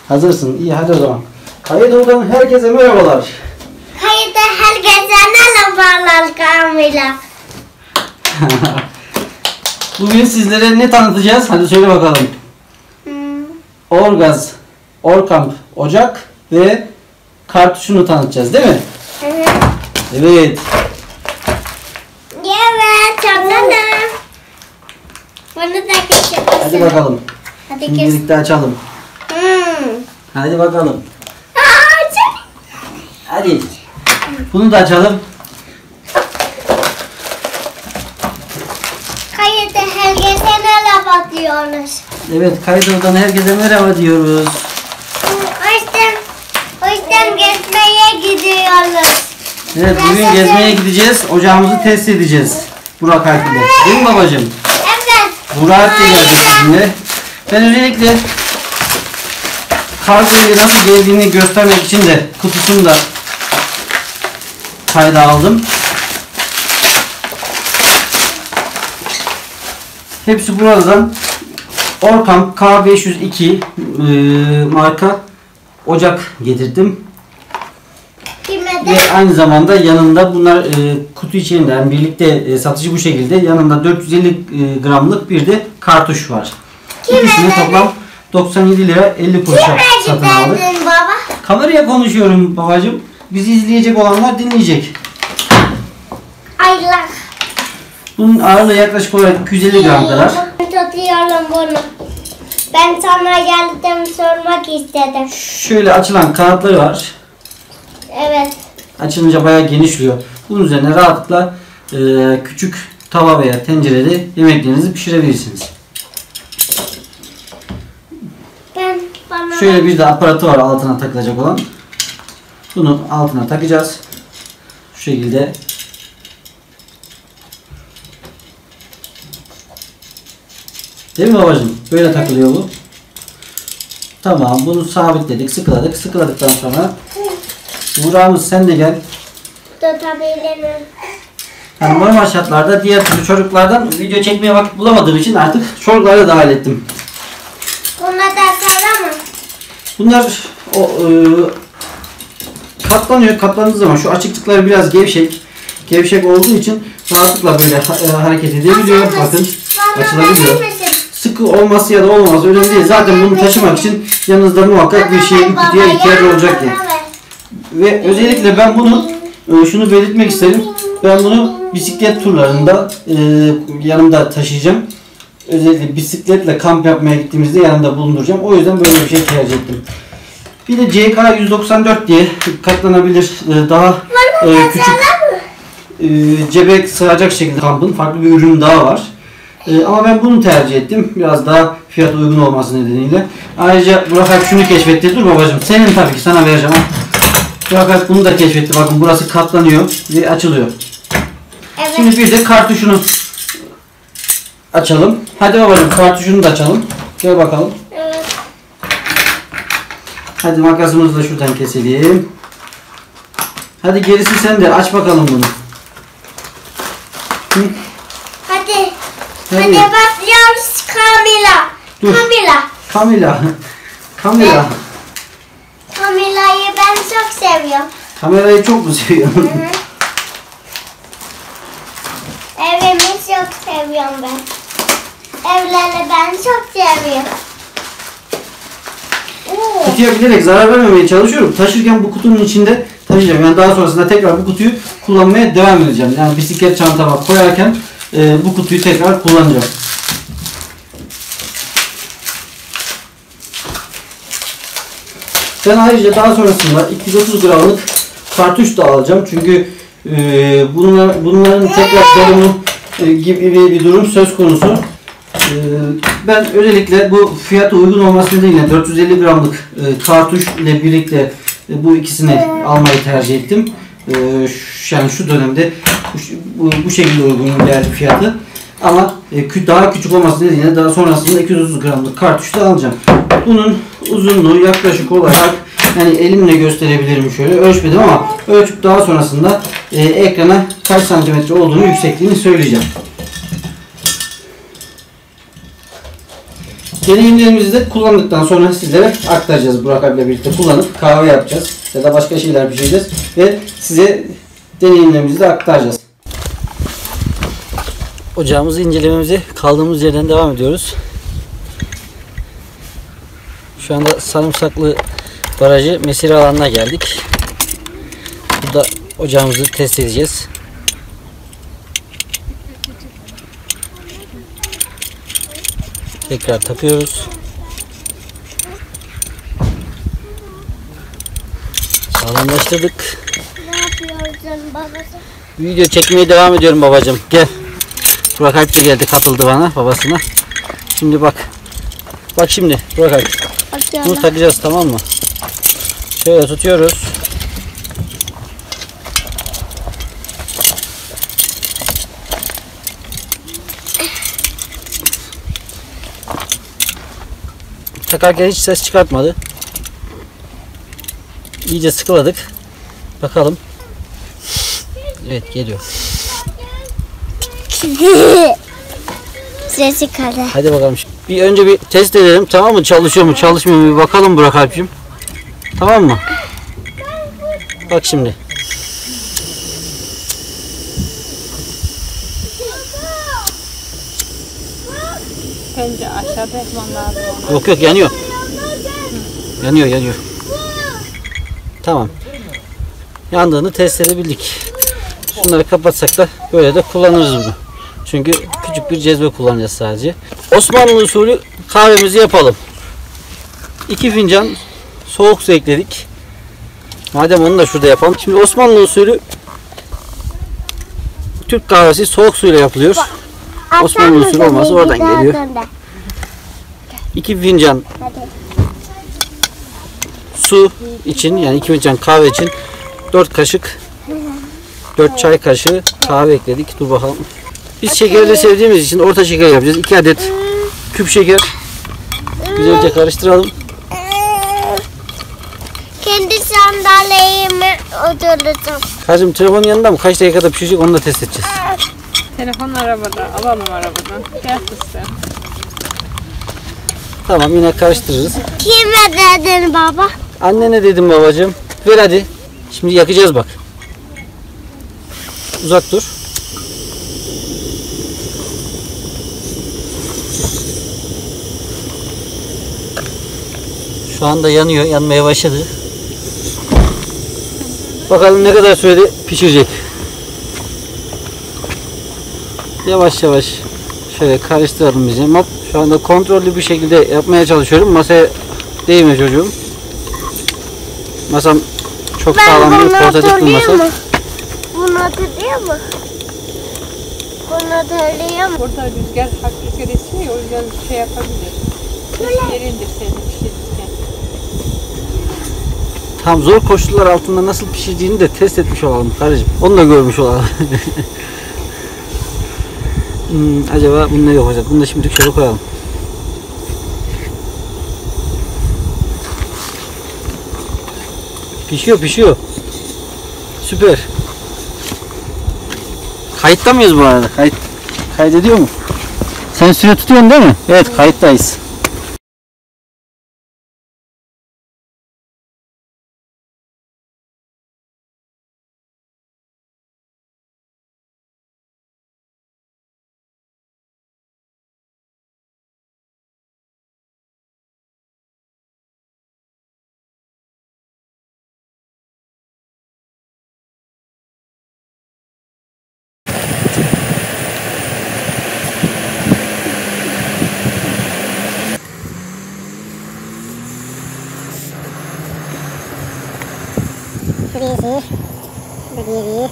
Hazırsın. İyi, hadi o zaman. Kayıt oradan herkese merhabalar. Kayıtta herkese merhabalar Kamila. Bugün sizlere ne tanıtacağız? Hadi söyle bakalım. Orgaz, Orkamp, Ocak ve kartuşunu tanıtacağız değil mi? Evet. Evet. Evet, canım. Bunu da geçelim. Hadi bakalım. Hadi Şimdi kes. birlikte açalım. Hadi bakalım. Hadi. Bunu da açalım. Kayıtta herkese merhaba diyoruz. Evet, kayıt oradan herkese merhaba diyoruz. O yüzden gezmeye gidiyoruz. Evet, bugün gezmeye gideceğiz. Ocağımızı test edeceğiz. Burak Alp'le. Değil mi babacığım? Evet. Burak Alp'le geleceğiz sizinle. Ben özellikle kargoyu nasıl geldiğini göstermek için de kutusunu da kayda aldım. Hepsi buradan Orkamp K502 marka ocak getirdim. Ve aynı zamanda yanında bunlar kutu içerisinde yani birlikte satıcı bu şekilde yanında 450 gramlık bir de kartuş var. İkisini toplam 97 lira 50 kuruşa satın aldık. Baba? Kameraya konuşuyorum babacığım. Bizi izleyecek olanlar dinleyecek. Aylar. Bunun ağırlığı yaklaşık olarak 250 gram kadar. Tutuyorum bunu. Ben sana geldim sormak istedim. Şöyle açılan kanatları var. Evet. Açılınca bayağı genişliyor. Bunun üzerine rahatlıkla küçük tava veya tencerede yemeklerinizi pişirebilirsiniz. Şöyle bir de aparatı var altına takılacak olan. Bunu altına takacağız. Şu şekilde. Değil mi babacığım? Böyle takılıyor bu. Tamam, bunu sabitledik, sıkıladık. Sıkıladıktan sonra Buğra'mız sen de gel. Tutabilirim. Yani normal şartlarda diğer türlü çocuklardan video çekmeye vakit bulamadığım için artık çocukları da dahil ettim. Bunlar da sana mı? Bunlar katlanıyor. Katlandığı zaman şu açıklıkları biraz gevşek olduğu için rahatlıkla böyle hareket edebiliyor. Bakın açılabiliyor. Sıkı olması ya da olmaması önemli değil. Zaten bunu taşımak için yanınızda muhakkak bir kutuya ihtiyaç olacak diye. Ve özellikle ben bunu şunu belirtmek isterim. Ben bunu bisiklet turlarında yanımda taşıyacağım. Özellikle bisikletle kamp yapmaya gittiğimizde yanımda bulunduracağım. O yüzden böyle bir şey tercih ettim. Bir de CK194 diye katlanabilir daha küçük cebe sığacak şekilde kampın farklı bir ürün daha var. Ama ben bunu tercih ettim. Biraz daha fiyat uygun olması nedeniyle. Ayrıca Burak Alp şunu keşfetti. Dur babacığım, senin tabii ki, sana vereceğim. Burak Alp bunu da keşfetti. Bakın burası katlanıyor ve açılıyor. Evet. Şimdi bir de kartuşunu açalım. Hadi babacığım, kartuşunu da açalım. Gel bakalım. Evet. Hadi makasımızı da şuradan keselim. Hadi gerisi sen de aç bakalım bunu. Hı? Hadi başlıyoruz Kamila. Dur. Kamila. Kamila'yı ben çok seviyorum. Kamerayı çok mu seviyorsun? Evimi çok seviyorum ben. Evleri ben çok seviyorum. Kutuya bilerek zarar vermemeye çalışıyorum. Taşırken bu kutunun içinde taşıyacağım. Yani daha sonrasında tekrar bu kutuyu kullanmaya devam edeceğim. Yani bisiklet çantama koyarken bu kutuyu tekrar kullanacağım. Ben ayrıca daha sonrasında 230 gramlık kartuş da alacağım. Çünkü bunların tekrar dolumu gibi bir durum söz konusu. Ben özellikle bu fiyata uygun olması nedeniyle 450 gramlık kartuş ile birlikte bu ikisini almayı tercih ettim. Yani şu dönemde bu şekilde uygun geldi fiyatı. Ama daha küçük olması nedeniyle daha sonrasında 230 gramlık kartuş da alacağım. Bunun uzunluğu yaklaşık olarak, yani elimle gösterebilirim, şöyle ölçmedim ama ölçüp daha sonrasında ekrana kaç santimetre olduğunu, yüksekliğini söyleyeceğim. Deneyimlerimizi de kullandıktan sonra sizlere aktaracağız. Burak abiyle birlikte kullanıp kahve yapacağız. Ya da başka şeyler pişireceğiz. Ve size deneyimlerimizi de aktaracağız. Ocağımızı incelememize kaldığımız yerden devam ediyoruz. Şu anda Sarımsaklı Barajı mesire alanına geldik. Burada ocağımızı test edeceğiz. Tekrar takıyoruz. Sağlamlaştırdık. Ne yapıyorsun babası? Video çekmeye devam ediyorum babacığım. Gel. Burak Alp de geldi, katıldı bana, babasına. Şimdi bak. Bak şimdi Burak Alp. Bunu takacağız, tamam mı? Şöyle tutuyoruz. Takarken hiç ses çıkartmadı. İyice sıkıladık. Bakalım. Evet, geliyor. Sesi kaldı. Hadi bakalım. Bir önce bir test edelim, tamam mı? Çalışıyor mu, çalışmıyor mu? Bir bakalım Burak Alp'cim. Tamam mı? Bak şimdi. Bence aşağıda yapman lazım. Yok yok, yanıyor. Yanıyor. Tamam. Yandığını test edebildik. Şunları kapatsak da böyle de kullanırız bunu. Çünkü küçük bir cezve kullanacağız sadece. Osmanlı usulü kahvemizi yapalım. 2 fincan soğuk su ekledik. Madem onu da şurada yapalım. Şimdi Osmanlı usulü Türk kahvesi soğuk suyla yapılıyor. Osmanlı usulü olmazsa oradan geliyor. 2 fincan su için, yani 2 fincan kahve için 4 kaşık 4 çay kaşığı kahve ekledik. Dur bakalım. Biz şekeri de sevdiğimiz için orta şeker yapacağız. 2 adet küp şeker. Güzelce karıştıralım. Kendi sandalyeme oturacağım. Kızım telefonun yanında mı? Kaç dakikada pişecek, onu da test edeceğiz. Telefon arabada. Alalım arabadan. Gel kızım. Tamam, yine karıştırırız. Kime dedin baba? Annene dedim babacığım. Ver hadi. Şimdi yakacağız bak. Uzak dur. Şu anda yanıyor. Yanmaya başladı. Bakalım ne kadar sürede pişirecek. Yavaş yavaş şöyle karıştıralım bizim. Hop. Şu anda kontrollü bir şekilde yapmaya çalışıyorum. Masaya değmiyor çocuğum. Masam çok sağlam bir portatif bir masa. Bunu hatırlıyor mu? Bunu hatırlıyor mu? Burada rüzgar, hafif rüzgar esiyor ya, o yüzden şey yapabilir. Yerindir seni pişirirken. Tam zor koşullar altında nasıl pişirdiğini de test etmiş olalım karıcığım. Onu da görmüş olalım. Acaba bunda yok olacak. Bunu da şimdi şöyle koyalım. Pişiyor. Süper. Kayıtta mıyız bu arada? Kaydediyor mu? Sen süre tutuyorsun değil mi? Evet, kayıttayız. Berdiri.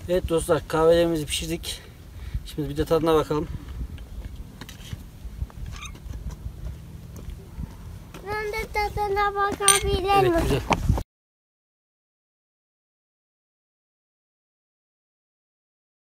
Evet dostlar, kahvelerimizi pişirdik. Şimdi bir de tadına bakalım. Ben de tadına bakabilir Evet, miyim? güzel.